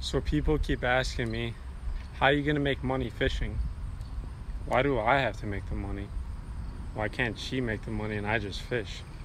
So people keep asking me, how are you gonna make money fishing? Why do I have to make the money? Why can't she make the money and I just fish?